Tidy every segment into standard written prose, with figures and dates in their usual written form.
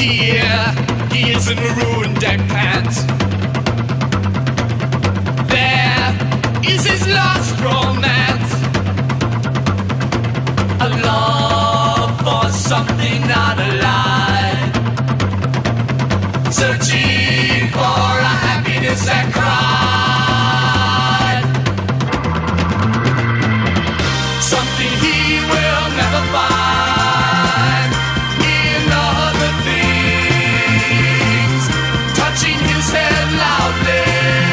Here, he is in maroon deck pants. There is his lost romance. A love for something not alive. Searching for a happiness that cried. Something he will never find in other things. Touching his head loudly,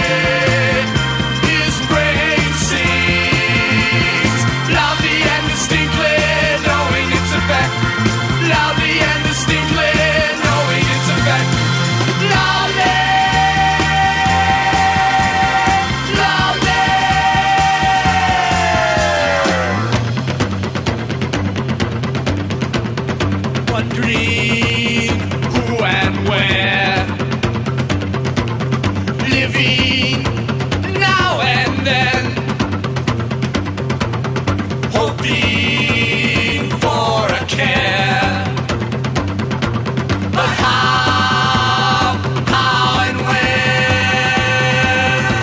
his brain sings loudly and distinctly, knowing its effect. Loudly and distinctly, knowing its effect. Loudly, loudly. Wondering who and where, living now and then, hoping for a care. But how and when?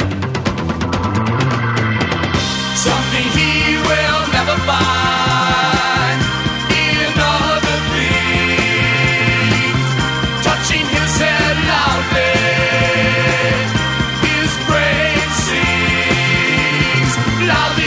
Something he will never find in other things. Touching his head loudly, his brain sings loudly